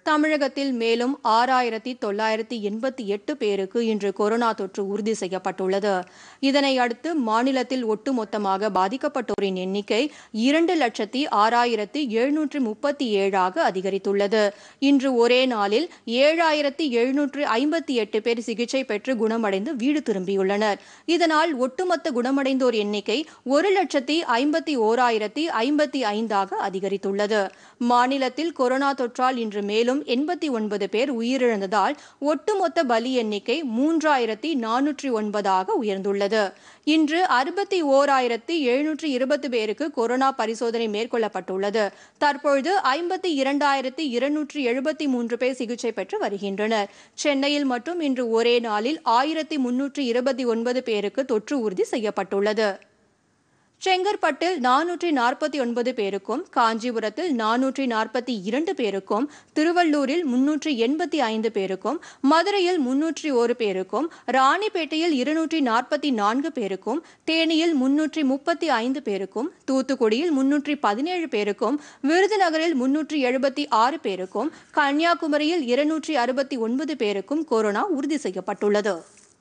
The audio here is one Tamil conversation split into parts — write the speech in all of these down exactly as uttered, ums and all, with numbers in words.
தமிழகத்தில் மேலும் ஆறாயிரத்தி தொள்ளாயிரத்தி எண்பத்தி எட்டு பேருக்கு இன்று கொரோனா தொற்று உறுதி செய்யப்பட்டுள்ளது. இதனை அடுத்து மாநிலத்தில் ஒட்டுமொத்தமாக பாதிக்கப்பட்டோரின் எண்ணிக்கை இரண்டு லட்சத்தி ஆறாயிரத்தி எழுநூற்று முப்பத்தி ஏழாக அதிகரித்துள்ளது. இன்று ஒரே நாளில் ஏழாயிரத்தி எழுநூற்று ஐம்பத்தி எட்டு பேர் சிகிச்சை பெற்று குணமடைந்து வீடு திரும்பியுள்ளனர். இதனால் ஒட்டுமொத்த குணமடைந்தோர் எண்ணிக்கை ஒரு லட்சத்தி ஐம்பத்தி ஓராயிரத்தி ஐம்பத்தி ஐந்தாக அதிகரித்துள்ளது. மாநிலத்தில் கொரோனா தொற்றால் இன்று மேலும் எண்பத்தி ஒன்பது பேர் உயிரிழந்ததால் ஒட்டுமொத்த பலி எண்ணிக்கை மூன்றாயிரத்தி நானூற்றி ஒன்பதாக உயர்ந்துள்ளது. இன்று அறுபத்தி ஓராயிரத்தி எழுநூற்றி இருபது பேருக்கு கொரோனா பரிசோதனை மேற்கொள்ளப்பட்டுள்ளது. தற்பொழுது ஐம்பத்தி இரண்டாயிரத்தி இருநூற்றி எழுபத்தி மூன்று பேர் சிகிச்சை பெற்று வருகின்றனர். சென்னையில் மட்டும் இன்று ஒரே நாளில் ஆயிரத்தி முன்னூற்றி இருபத்தி ஒன்பது பேருக்கு தொற்று உறுதி செய்யப்பட்டுள்ளது. செங்கற்பட்டில் நானூற்றி நாற்பத்தி ஒன்பது பேருக்கும், காஞ்சிபுரத்தில் நானூற்றி நாற்பத்தி இரண்டு பேருக்கும், திருவள்ளூரில் முன்னூற்றி எண்பத்தி ஐந்து பேருக்கும், மதுரையில் முன்னூற்றி ஒரு பேருக்கும், ராணிப்பேட்டையில் இருநூற்றி நாற்பத்தி நான்கு பேருக்கும், தேனியில் முன்னூற்றி முப்பத்தி ஐந்து பேருக்கும், தூத்துக்குடியில் முன்னூற்றி பதினேழு பேருக்கும், விருதுநகரில் முன்னூற்றி எழுபத்தி ஆறு பேருக்கும், கன்னியாகுமரியில் இருநூற்றி அறுபத்தி ஒன்பது பேருக்கும் கொரோனா உறுதி செய்யப்பட்டுள்ளது.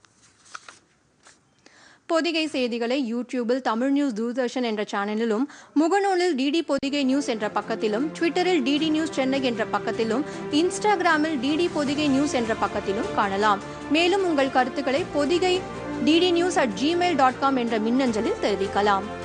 பொதிகை செய்திகளை யூடியூபில் தமிழ் நியூஸ் தூர்தர்ஷன் என்ற சேனலிலும், முகநூலில் டிடி பொதிகை நியூஸ் என்ற பக்கத்திலும், ட்விட்டரில் டிடி நியூஸ் சென்னை என்ற பக்கத்திலும், இன்ஸ்டாகிராமில் டிடி பொதிகை நியூஸ் என்ற பக்கத்திலும் காணலாம். மேலும் உங்கள் கருத்துக்களை Podhigai DD news at Gmail dot com என்ற மின்னஞ்சலில் தெரிவிக்கலாம்.